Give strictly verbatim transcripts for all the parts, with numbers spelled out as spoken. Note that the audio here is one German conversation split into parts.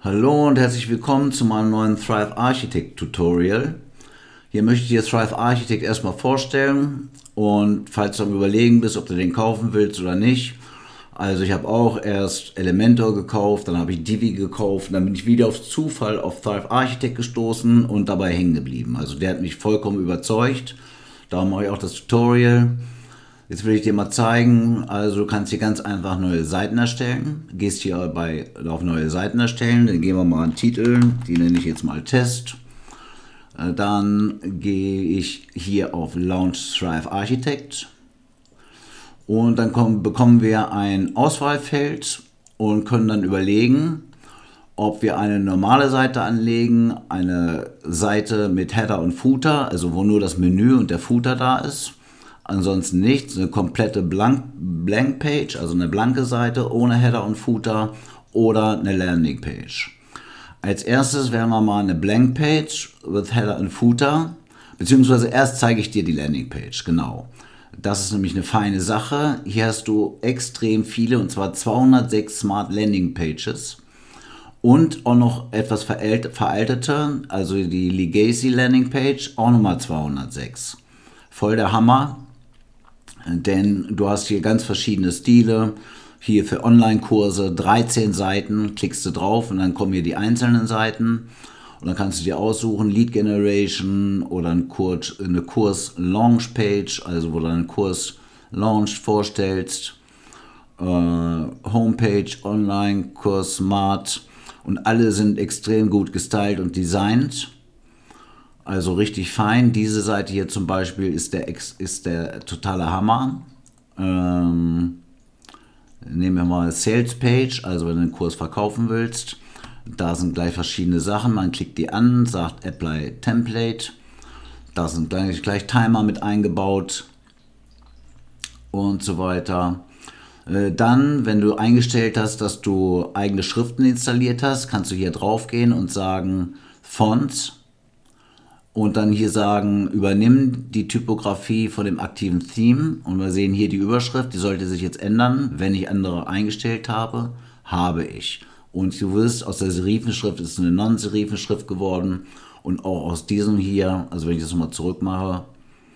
Hallo und herzlich willkommen zu meinem neuen Thrive Architect Tutorial. Hier möchte ich dir Thrive Architect erstmal vorstellen und falls du am Überlegen bist, ob du den kaufen willst oder nicht. Also ich habe auch erst Elementor gekauft, dann habe ich Divi gekauft, dann bin ich wieder auf Zufall auf Thrive Architect gestoßen und dabei hängen geblieben. Also der hat mich vollkommen überzeugt, darum mache ich auch das Tutorial. Jetzt will ich dir mal zeigen, also du kannst hier ganz einfach neue Seiten erstellen. Du gehst hier bei, auf neue Seiten erstellen, dann geben wir mal einen Titel, die nenne ich jetzt mal Test. Dann gehe ich hier auf Launch Thrive Architect und dann kommen, bekommen wir ein Auswahlfeld und können dann überlegen, ob wir eine normale Seite anlegen, eine Seite mit Header und Footer, also wo nur das Menü und der Footer da ist. Ansonsten nichts, eine komplette Blank, Blank Page, also eine blanke Seite ohne Header und Footer oder eine Landing Page. Als erstes wählen wir mal eine Blank Page with Header und Footer, beziehungsweise erst zeige ich dir die Landing Page, genau. Das ist nämlich eine feine Sache. Hier hast du extrem viele, und zwar zweihundertsechs Smart Landing Pages und auch noch etwas veraltete, also die Legacy Landing Page, auch nochmal zweihundertsechs. Voll der Hammer. Denn du hast hier ganz verschiedene Stile, hier für Online-Kurse, dreizehn Seiten, klickst du drauf und dann kommen hier die einzelnen Seiten und dann kannst du dir aussuchen, Lead Generation oder ein Kurs, eine Kurs-Launch-Page, also wo du einen Kurs Launch vorstellst, äh, Homepage, Online, Kurs, Smart und alle sind extrem gut gestylt und designt. Also richtig fein. Diese Seite hier zum Beispiel ist der, ist der totale Hammer. Ähm, nehmen wir mal Sales Page, also wenn du einen Kurs verkaufen willst. Da sind gleich verschiedene Sachen. Man klickt die an, sagt Apply Template. Da sind gleich, gleich Timer mit eingebaut und so weiter. Äh, dann, wenn du eingestellt hast, dass du eigene Schriften installiert hast, kannst du hier drauf gehen und sagen Fonts. Und dann hier sagen, übernimm die Typografie von dem aktiven Theme. Und wir sehen hier die Überschrift, die sollte sich jetzt ändern. Wenn ich andere eingestellt habe, habe ich. Und du wirst, aus der Serifenschrift ist eine Non-Serifenschrift geworden. Und auch aus diesem hier, also wenn ich das nochmal zurück mache,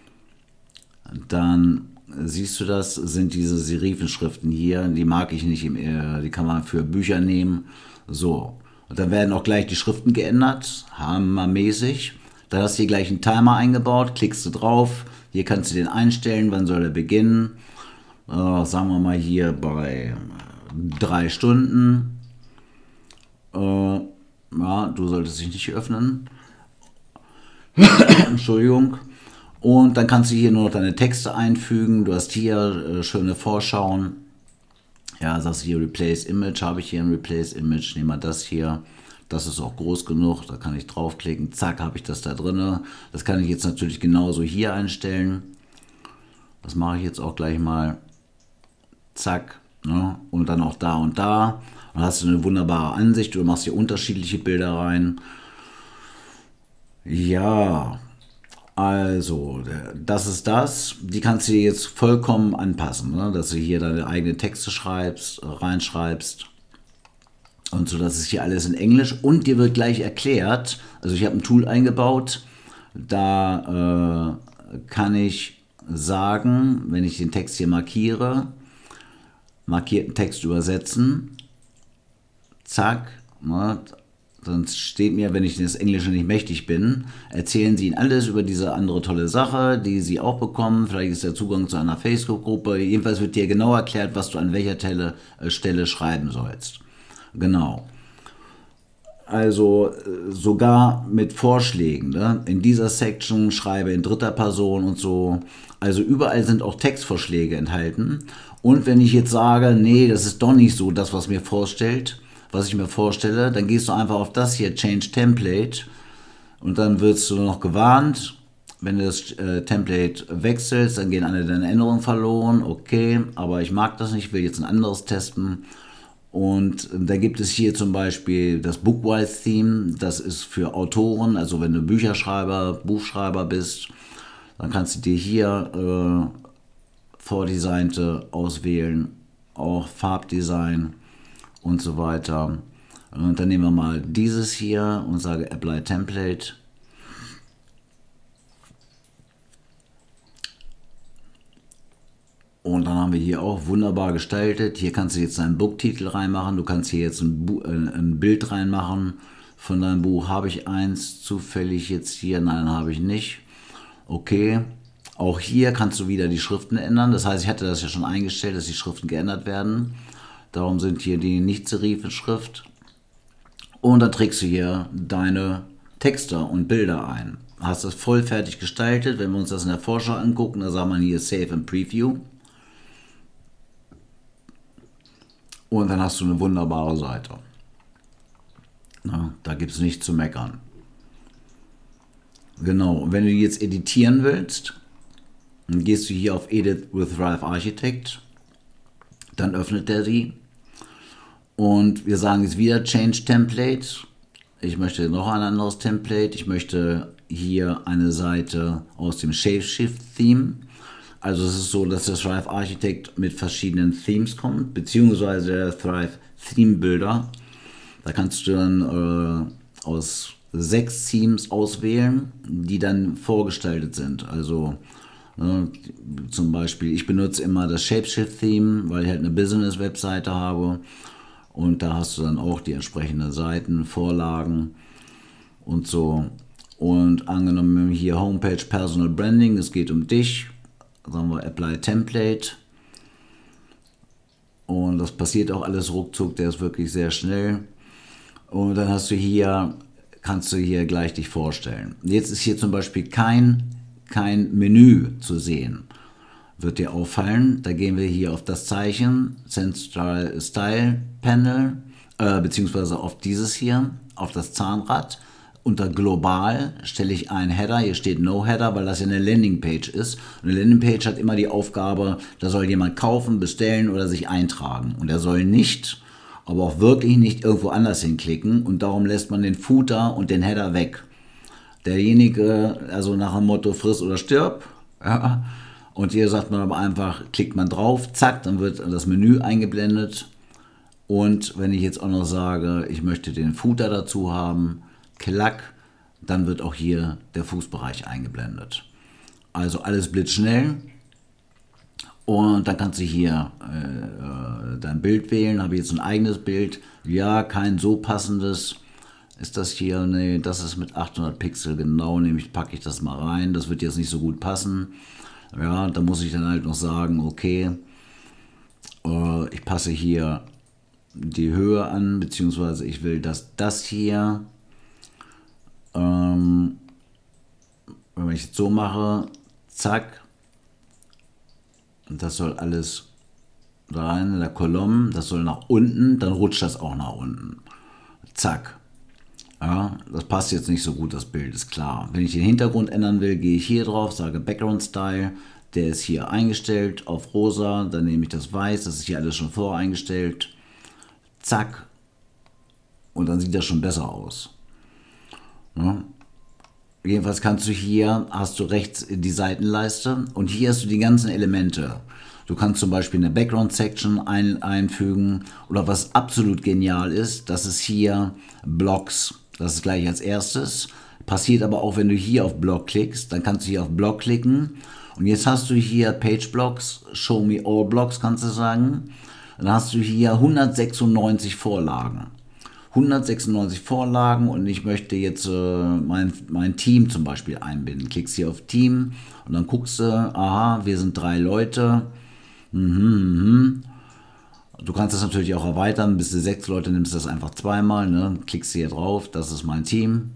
dann siehst du das, sind diese Serifenschriften hier. Die mag ich nicht, die kann man für Bücher nehmen. So, und dann werden auch gleich die Schriften geändert, hammermäßig. Da hast du hier gleich einen Timer eingebaut, klickst du drauf, hier kannst du den einstellen, wann soll er beginnen. Äh, sagen wir mal hier bei drei Stunden. Äh, ja, du solltest dich nicht öffnen. Entschuldigung. Und dann kannst du hier nur noch deine Texte einfügen. Du hast hier äh, schöne Vorschauen. Ja, sagst du hier Replace Image, habe ich hier ein Replace Image, nehmen wir das hier. Das ist auch groß genug, da kann ich draufklicken, zack, habe ich das da drin. Das kann ich jetzt natürlich genauso hier einstellen. Das mache ich jetzt auch gleich mal. Zack, ne? Und dann auch da und da. Dann hast du eine wunderbare Ansicht, du machst hier unterschiedliche Bilder rein. Ja, also, das ist das. Die kannst du dir jetzt vollkommen anpassen, ne? Dass du hier deine eigenen Texte schreibst, reinschreibst. Und so, das ist hier alles in Englisch und dir wird gleich erklärt, also ich habe ein Tool eingebaut, da äh, kann ich sagen, wenn ich den Text hier markiere, markierten Text übersetzen, zack, ne, dann steht mir, wenn ich das Englische nicht mächtig bin, erzählen sie ihnen alles über diese andere tolle Sache, die sie auch bekommen, vielleicht ist der Zugang zu einer Facebook-Gruppe, jedenfalls wird dir genau erklärt, was du an welcher Stelle, äh, Stelle schreiben sollst. Genau. Also sogar mit Vorschlägen. Ne? In dieser Section schreibe in dritter Person und so. Also überall sind auch Textvorschläge enthalten. Und wenn ich jetzt sage, nee, das ist doch nicht so das, was mir vorstellt, was ich mir vorstelle, dann gehst du einfach auf das hier, Change Template. Und dann wirst du noch gewarnt. Wenn du das äh, Template wechselst, dann gehen alle deine Änderungen verloren. Okay, aber ich mag das nicht, ich will jetzt ein anderes testen. Und da gibt es hier zum Beispiel das Bookwise-Theme, das ist für Autoren, also wenn du Bücherschreiber, Buchschreiber bist, dann kannst du dir hier äh, Vordesignte auswählen, auch Farbdesign und so weiter. Und dann nehmen wir mal dieses hier und sage Apply Template. Und dann haben wir hier auch wunderbar gestaltet. Hier kannst du jetzt deinen Buchtitel reinmachen. Du kannst hier jetzt ein, Bu äh, ein Bild reinmachen von deinem Buch. Habe ich eins zufällig jetzt hier? Nein, habe ich nicht. Okay. Auch hier kannst du wieder die Schriften ändern. Das heißt, ich hatte das ja schon eingestellt, dass die Schriften geändert werden. Darum sind hier die Nicht-Serifen-Schrift. Und dann trägst du hier deine Texte und Bilder ein. Hast das voll fertig gestaltet. Wenn wir uns das in der Vorschau angucken, dann sagt man hier Save and Preview. Und dann hast du eine wunderbare Seite. Na, da gibt es nichts zu meckern. Genau, und wenn du die jetzt editieren willst, dann gehst du hier auf Edit with Thrive Architect. Dann öffnet er die. Und wir sagen jetzt wieder Change Template. Ich möchte noch ein anderes Template. Ich möchte hier eine Seite aus dem Shapeshift Theme. Also es ist so, dass der Thrive Architect mit verschiedenen Themes kommt, beziehungsweise der Thrive Theme Builder. Da kannst du dann äh, aus sechs Themes auswählen, die dann vorgestaltet sind. Also äh, zum Beispiel, ich benutze immer das Shapeshift Theme, weil ich halt eine Business-Webseite habe. Und da hast du dann auch die entsprechenden Seiten, Vorlagen und so. Und angenommen hier Homepage Personal Branding, es geht um dich. Sagen wir Apply Template. Und das passiert auch alles ruckzuck, der ist wirklich sehr schnell. Und dann hast du hier, kannst du hier gleich dich vorstellen. Jetzt ist hier zum Beispiel kein, kein Menü zu sehen. Wird dir auffallen, da gehen wir hier auf das Zeichen, Central Style Panel, äh, beziehungsweise auf dieses hier, auf das Zahnrad. Unter Global stelle ich einen Header, hier steht No Header, weil das ja eine Landingpage ist. Und eine Landingpage hat immer die Aufgabe, da soll jemand kaufen, bestellen oder sich eintragen. Und er soll nicht, aber auch wirklich nicht irgendwo anders hinklicken. Und darum lässt man den Footer und den Header weg. Derjenige, also nach dem Motto friss oder stirb, ja. Und hier sagt man aber einfach, klickt man drauf, zack, dann wird das Menü eingeblendet. Und wenn ich jetzt auch noch sage, ich möchte den Footer dazu haben, klack, dann wird auch hier der Fußbereich eingeblendet. Also alles blitzschnell. Und dann kannst du hier äh, dein Bild wählen. Habe ich jetzt ein eigenes Bild? Ja, kein so passendes. Ist das hier? Nee, das ist mit achthundert Pixel genau. Nämlich packe ich das mal rein. Das wird jetzt nicht so gut passen. Ja, da muss ich dann halt noch sagen, okay, äh, ich passe hier die Höhe an, beziehungsweise ich will, dass das hier, ähm, wenn ich jetzt so mache, zack, das soll alles da rein in der Kolumne, das soll nach unten, dann rutscht das auch nach unten. Zack. Ja, das passt jetzt nicht so gut, das Bild, ist klar. Wenn ich den Hintergrund ändern will, gehe ich hier drauf, sage Background Style, der ist hier eingestellt auf rosa, dann nehme ich das weiß, das ist hier alles schon voreingestellt. Zack. Und dann sieht das schon besser aus. Ja. Jedenfalls kannst du hier, hast du rechts die Seitenleiste und hier hast du die ganzen Elemente. Du kannst zum Beispiel eine Background-Section ein, einfügen oder was absolut genial ist, das ist hier Blocks. Das ist gleich als erstes. Passiert aber auch, wenn du hier auf Block klickst, dann kannst du hier auf Block klicken und jetzt hast du hier Page Blocks, Show Me All Blocks kannst du sagen. Dann hast du hier hundertsechsundneunzig Vorlagen. hundertsechsundneunzig Vorlagen und ich möchte jetzt äh, mein, mein Team zum Beispiel einbinden. Klickst hier auf Team und dann guckst du, aha, wir sind drei Leute. Mhm, mhm. Du kannst das natürlich auch erweitern, bis du sechs Leute nimmst, das einfach zweimal. Ne? Klickst hier drauf, das ist mein Team.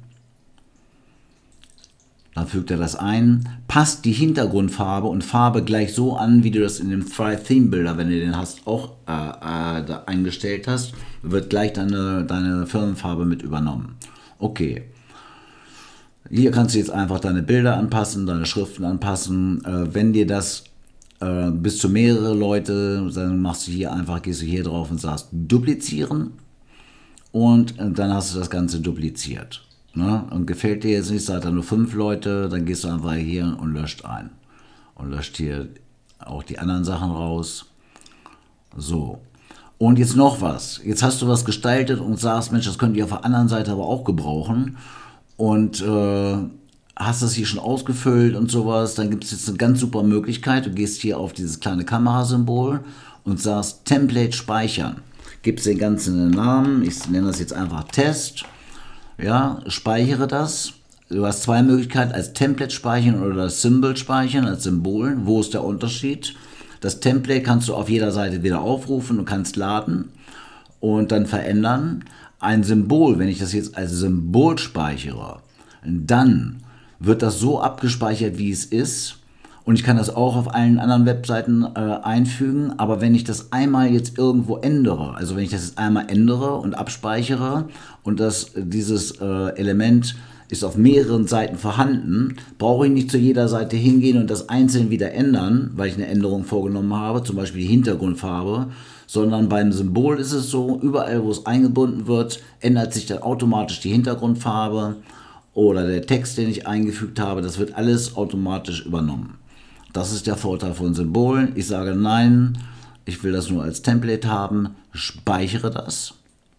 Dann fügt er das ein, passt die Hintergrundfarbe und Farbe gleich so an, wie du das in dem Thrive Theme Builder, wenn du den hast, auch äh, äh, da eingestellt hast, wird gleich deine, deine Firmenfarbe mit übernommen. Okay. Hier kannst du jetzt einfach deine Bilder anpassen, deine Schriften anpassen. Äh, wenn dir das äh, bis zu mehrere Leute, dann machst du hier einfach, gehst du hier drauf und sagst duplizieren und äh, dann hast du das Ganze dupliziert. Ne? Und gefällt dir jetzt nicht, seid da nur fünf Leute, dann gehst du einfach hier und löscht ein. Und löscht hier auch die anderen Sachen raus. So. Und jetzt noch was. Jetzt hast du was gestaltet und sagst, Mensch, das könnt ihr auf der anderen Seite aber auch gebrauchen. Und äh, hast das hier schon ausgefüllt und sowas. Dann gibt es jetzt eine ganz super Möglichkeit. Du gehst hier auf dieses kleine Kamerasymbol und sagst Template speichern. Gibst den ganzen Namen. Ich nenne das jetzt einfach Test. Ja, speichere das. Du hast zwei Möglichkeiten, als Template speichern oder das Symbol speichern, als Symbol. Wo ist der Unterschied? Das Template kannst du auf jeder Seite wieder aufrufen und kannst laden und dann verändern. Ein Symbol, wenn ich das jetzt als Symbol speichere, dann wird das so abgespeichert, wie es ist. Und ich kann das auch auf allen anderen Webseiten äh, einfügen. Aber wenn ich das einmal jetzt irgendwo ändere, also wenn ich das jetzt einmal ändere und abspeichere und das, dieses äh, Element ist auf mehreren Seiten vorhanden, brauche ich nicht zu jeder Seite hingehen und das einzeln wieder ändern, weil ich eine Änderung vorgenommen habe, zum Beispiel die Hintergrundfarbe, sondern beim Symbol ist es so, überall wo es eingebunden wird, ändert sich dann automatisch die Hintergrundfarbe oder der Text, den ich eingefügt habe, das wird alles automatisch übernommen. Das ist der Vorteil von Symbolen. Ich sage nein, ich will das nur als Template haben, speichere das.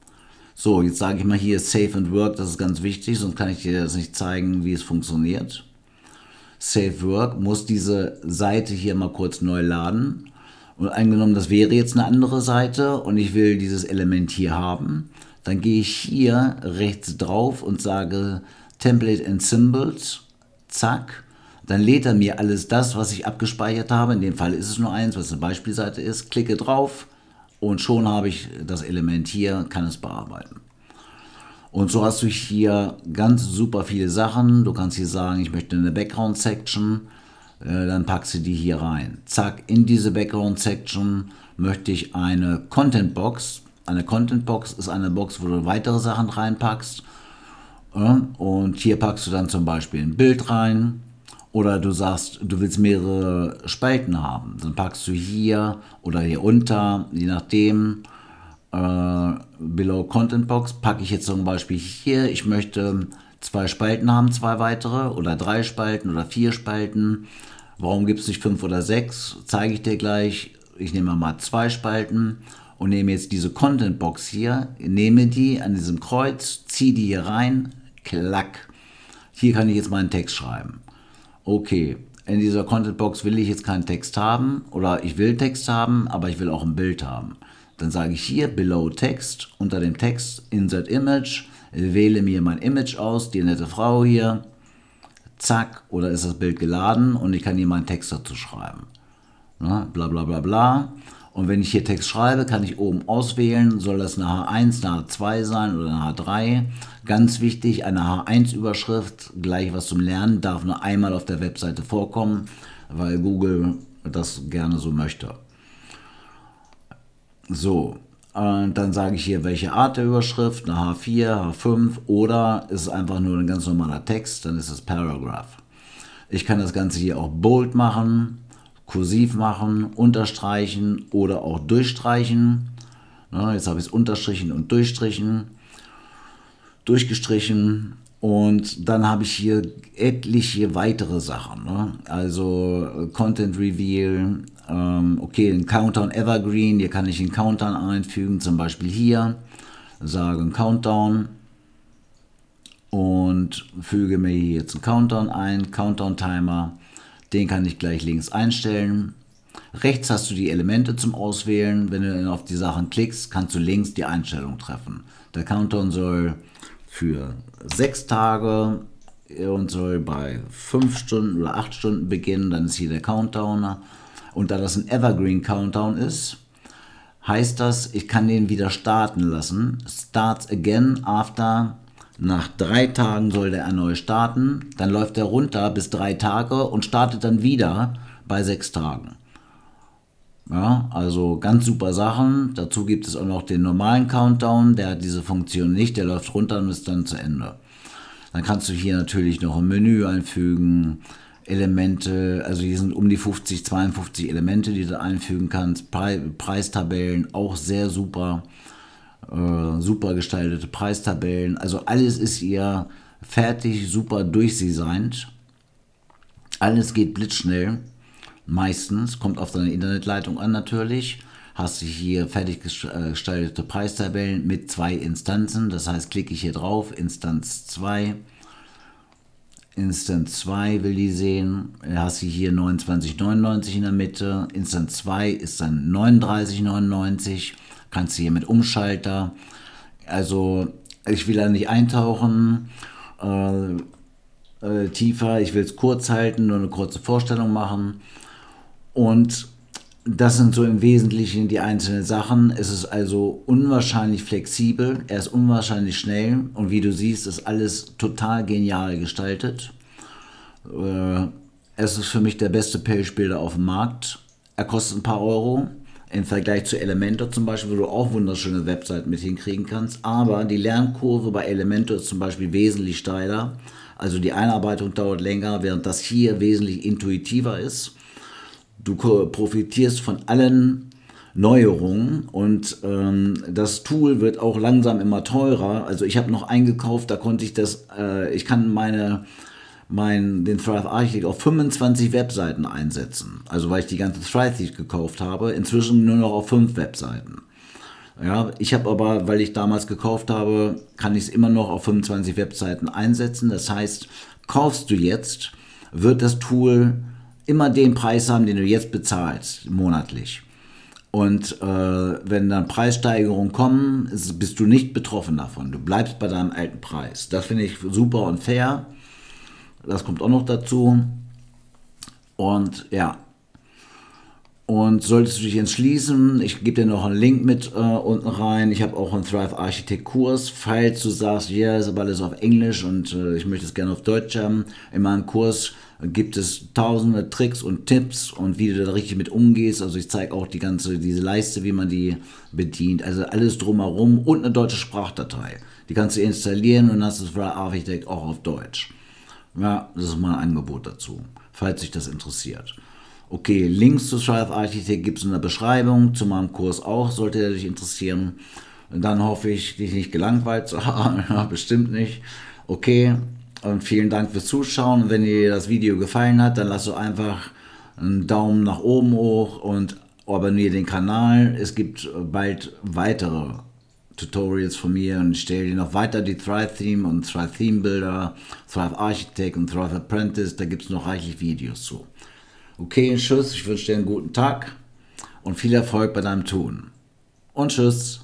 So, jetzt sage ich mal hier Save and Work, das ist ganz wichtig, sonst kann ich dir das nicht zeigen, wie es funktioniert. Save Work muss diese Seite hier mal kurz neu laden. Und angenommen, das wäre jetzt eine andere Seite und ich will dieses Element hier haben, dann gehe ich hier rechts drauf und sage Template and Symbols, zack. Dann lädt er mir alles das, was ich abgespeichert habe, in dem Fall ist es nur eins, was eine Beispielseite ist, klicke drauf. Und schon habe ich das Element hier, kann es bearbeiten. Und so hast du hier ganz super viele Sachen. Du kannst hier sagen, ich möchte eine Background-Section, äh, dann packst du die hier rein. Zack, in diese Background-Section möchte ich eine Content-Box. Eine Content-Box ist eine Box, wo du weitere Sachen reinpackst. Äh, und hier packst du dann zum Beispiel ein Bild rein. Oder du sagst, du willst mehrere Spalten haben. Dann packst du hier oder hier unter, je nachdem, äh, Below Content Box, packe ich jetzt zum Beispiel hier, ich möchte zwei Spalten haben, zwei weitere oder drei Spalten oder vier Spalten. Warum gibt es nicht fünf oder sechs? Zeige ich dir gleich. Ich nehme mal zwei Spalten und nehme jetzt diese Content Box hier, nehme die an diesem Kreuz, ziehe die hier rein, klack. Hier kann ich jetzt meinen Text schreiben. Okay, in dieser Content-Box will ich jetzt keinen Text haben oder ich will Text haben, aber ich will auch ein Bild haben. Dann sage ich hier Below Text, unter dem Text Insert Image, wähle mir mein Image aus, die nette Frau hier, zack, oder ist das Bild geladen und ich kann hier meinen Text dazu schreiben. Na, bla bla bla bla. Und wenn ich hier Text schreibe, kann ich oben auswählen, soll das eine H eins, eine H zwei sein oder eine H drei. Ganz wichtig, eine H eins Überschrift, gleich was zum Lernen, darf nur einmal auf der Webseite vorkommen, weil Google das gerne so möchte. So, und dann sage ich hier, welche Art der Überschrift, eine H vier, H fünf oder ist es einfach nur ein ganz normaler Text, dann ist es Paragraph. Ich kann das Ganze hier auch bold machen, kursiv machen, unterstreichen oder auch durchstreichen. Na, jetzt habe ich es unterstrichen und durchstrichen, durchgestrichen und dann habe ich hier etliche weitere Sachen. Ne? Also Content Reveal, ähm, okay, den Countdown Evergreen, hier kann ich den Countdown einfügen, zum Beispiel hier, sage Countdown und füge mir hier jetzt einen Countdown ein, Countdown Timer. Den kann ich gleich links einstellen. Rechts hast du die Elemente zum Auswählen. Wenn du dann auf die Sachen klickst, kannst du links die Einstellung treffen. Der Countdown soll für sechs Tage und soll bei fünf Stunden oder acht Stunden beginnen. Dann ist hier der Countdown. Und da das ein Evergreen Countdown ist, heißt das, ich kann den wieder starten lassen. Starts again after. Nach drei Tagen soll der erneut starten, dann läuft er runter bis drei Tage und startet dann wieder bei sechs Tagen. Ja, also ganz super Sachen. Dazu gibt es auch noch den normalen Countdown, der hat diese Funktion nicht, der läuft runter und ist dann zu Ende. Dann kannst du hier natürlich noch ein Menü einfügen, Elemente, also hier sind um die fünfzig, zweiundfünfzig Elemente, die du einfügen kannst, Pre- Preistabellen, auch sehr super. Uh, super gestaltete Preistabellen, also alles ist hier fertig, super durchdesignt. Alles geht blitzschnell, meistens, kommt auf deine Internetleitung an natürlich. hast du hier fertig gestaltete Preistabellen mit zwei Instanzen. Das heißt, klicke ich hier drauf, Instanz zwei. Instanz zwei will die sehen. Da hast du hier neunundzwanzig neunundneunzig in der Mitte. Instanz zwei ist dann neununddreißig neunundneunzig. Kannst du hier mit Umschalter. Also ich will da nicht eintauchen äh, äh, tiefer. Ich will es kurz halten, nur eine kurze Vorstellung machen. Und das sind so im Wesentlichen die einzelnen Sachen. Es ist also unwahrscheinlich flexibel, er ist unwahrscheinlich schnell und wie du siehst, ist alles total genial gestaltet. Äh, es ist für mich der beste Page-Builder auf dem Markt. Er kostet ein paar Euro im Vergleich zu Elementor zum Beispiel, wo du auch wunderschöne Webseiten mit hinkriegen kannst. Aber die Lernkurve bei Elementor ist zum Beispiel wesentlich steiler. Also die Einarbeitung dauert länger, während das hier wesentlich intuitiver ist. Du profitierst von allen Neuerungen und ähm, das Tool wird auch langsam immer teurer. Also ich habe noch eingekauft, da konnte ich das, äh, ich kann meine, mein, den Thrive Architect auf fünfundzwanzig Webseiten einsetzen. Also weil ich die ganze Thrive gekauft habe, inzwischen nur noch auf fünf Webseiten. Ja, ich habe aber, weil ich damals gekauft habe, kann ich es immer noch auf fünfundzwanzig Webseiten einsetzen. Das heißt, kaufst du jetzt, wird das Tool immer den Preis haben, den du jetzt bezahlst, monatlich. Und äh, wenn dann Preissteigerungen kommen, ist, bist du nicht betroffen davon. Du bleibst bei deinem alten Preis. Das finde ich super und fair. Das kommt auch noch dazu. Und ja. Und solltest du dich entschließen, ich gebe dir noch einen Link mit äh, unten rein. Ich habe auch einen Thrive Architect Kurs. Falls du sagst, ja, yeah, ist aber alles auf Englisch und äh, ich möchte es gerne auf Deutsch haben. In meinem Kurs gibt es tausende Tricks und Tipps und wie du da richtig mit umgehst. Also ich zeige auch die ganze, diese Leiste, wie man die bedient. Also alles drumherum und eine deutsche Sprachdatei. Die kannst du installieren und hast das Thrive Architect auch auf Deutsch. Ja, das ist mein Angebot dazu, falls dich das interessiert. Okay, Links zu Thrive Architect gibt es in der Beschreibung, zu meinem Kurs auch, sollte er dich interessieren. Und dann hoffe ich, dich nicht gelangweilt zu haben, ja, bestimmt nicht. Okay, und vielen Dank fürs Zuschauen. Und wenn dir das Video gefallen hat, dann lass doch einfach einen Daumen nach oben hoch und abonniere den Kanal. Es gibt bald weitere Tutorials von mir und ich stelle dir noch weiter die Thrive Theme und Thrive Theme Builder, Thrive Architect und Thrive Apprentice. Da gibt es noch reichlich Videos zu. Okay, tschüss, ich wünsche dir einen guten Tag und viel Erfolg bei deinem Tun. Und tschüss.